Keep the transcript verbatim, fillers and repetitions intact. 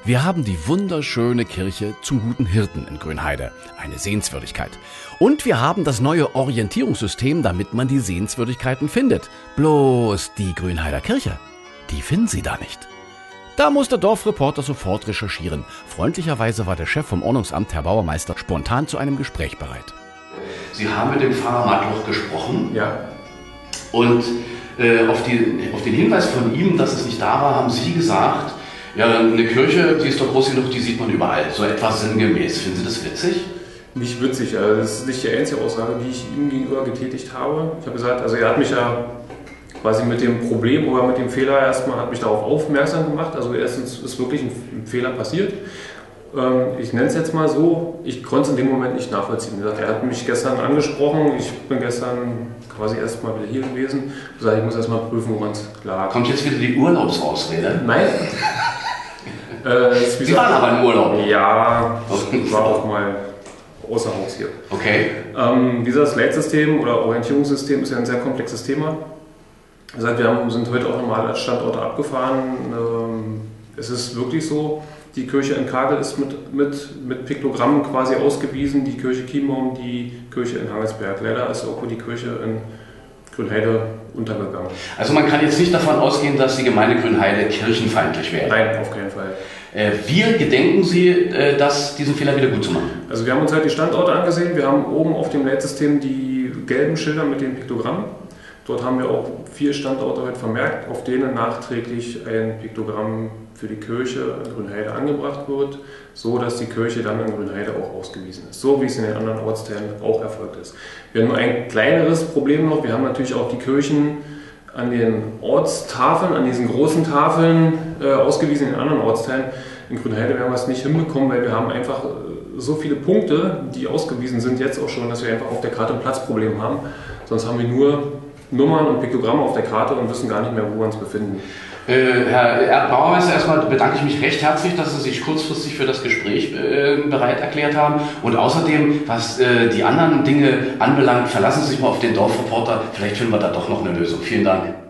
Wir haben die wunderschöne Kirche zum Guten Hirten in Grünheide, eine Sehenswürdigkeit. Und wir haben das neue Orientierungssystem, damit man die Sehenswürdigkeiten findet. Bloß die Grünheider Kirche, die finden Sie da nicht. Da muss der Dorfreporter sofort recherchieren. Freundlicherweise war der Chef vom Ordnungsamt, Herr Bauermeister, spontan zu einem Gespräch bereit. Sie haben mit dem Pfarrer Matloch gesprochen. Ja. Und äh, auf, die, auf den Hinweis von ihm, dass es nicht da war, haben Sie gesagt, ja, eine Kirche, die ist doch groß genug, die sieht man überall. So etwas sinngemäß. Finden Sie das witzig? Nicht witzig. Also das ist nicht die einzige Aussage, die ich ihm gegenüber getätigt habe. Ich habe gesagt, also er hat mich ja quasi mit dem Problem oder mit dem Fehler erstmal hat mich darauf aufmerksam gemacht. Also erstens ist wirklich ein Fehler passiert. Ich nenne es jetzt mal so, ich konnte es in dem Moment nicht nachvollziehen. Er hat mich gestern angesprochen, ich bin gestern quasi erst mal wieder hier gewesen. Ich muss erst mal prüfen, woran es lag. Kommt jetzt wieder die Urlaubsausrede? Nein. äh, Sie waren aber im Urlaub? Ja, ich war auch mal außer Haus hier. Okay. Ähm, dieses Leitsystem oder Orientierungssystem ist ja ein sehr komplexes Thema. Das heißt, wir haben, sind heute auch nochmal als Standorte abgefahren. Ähm, es ist wirklich so, die Kirche in Kagel ist mit, mit, mit Piktogrammen quasi ausgewiesen, die Kirche Chiembaum, die Kirche in Hagelsberg. Leider ist auch die Kirche in Grünheide untergegangen. Also man kann jetzt nicht davon ausgehen, dass die Gemeinde Grünheide kirchenfeindlich wäre? Nein, auf keinen Fall. Äh, wie gedenken Sie, äh, das, diesen Fehler wieder gut zu machen? Also wir haben uns halt die Standorte angesehen. Wir haben oben auf dem Leitsystem die gelben Schilder mit den Piktogrammen. Dort haben wir auch vier Standorte heute vermerkt, auf denen nachträglich ein Piktogramm für die Kirche in Grünheide angebracht wird, so dass die Kirche dann in Grünheide auch ausgewiesen ist, so wie es in den anderen Ortsteilen auch erfolgt ist. Wir haben nur ein kleineres Problem noch, wir haben natürlich auch die Kirchen an den Ortstafeln, an diesen großen Tafeln äh, ausgewiesen in den anderen Ortsteilen. In Grünheide werden wir es nicht hinbekommen, weil wir haben einfach so viele Punkte, die ausgewiesen sind, jetzt auch schon, dass wir einfach auf der Karte ein Platzproblem haben. Sonst haben wir nur Nummern und Piktogramme auf der Karte und wissen gar nicht mehr, wo wir uns befinden. Äh, Herr Bauermeister, erstmal bedanke ich mich recht herzlich, dass Sie sich kurzfristig für das Gespräch äh, bereit erklärt haben. Und außerdem, was äh, die anderen Dinge anbelangt, verlassen Sie sich mal auf den Dorfreporter. Vielleicht finden wir da doch noch eine Lösung. Vielen Dank.